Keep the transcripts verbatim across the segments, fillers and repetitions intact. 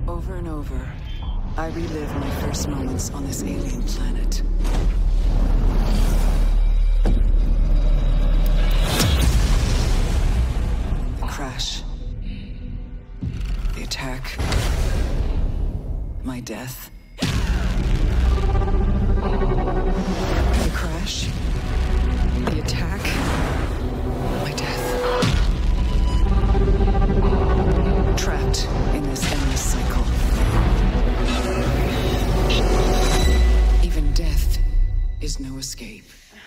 Over and over, I relive my first moments on this alien planet. The crash. The attack. My death. The crash. The attack. My death. Trapped in this endless cycle. Even death is no escape.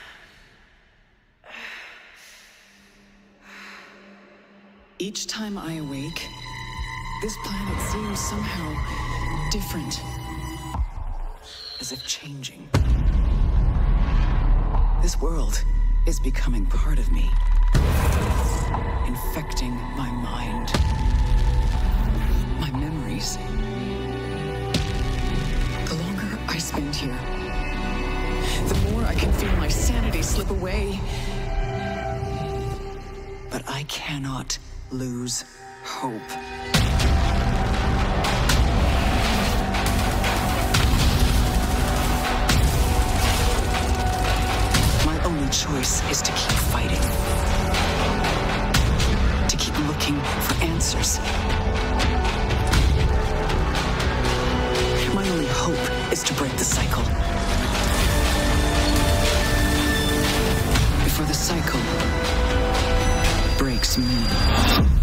Each time I awake, this planet seems somehow different. As if changing. This world is becoming part of me. Infecting my mind. My memories. The longer I spend here, the more I can feel my sanity slip away. But I cannot lose hope. My only choice is to keep fighting. To keep looking for answers. My only hope is to break the cycle. Before the cycle breaks me.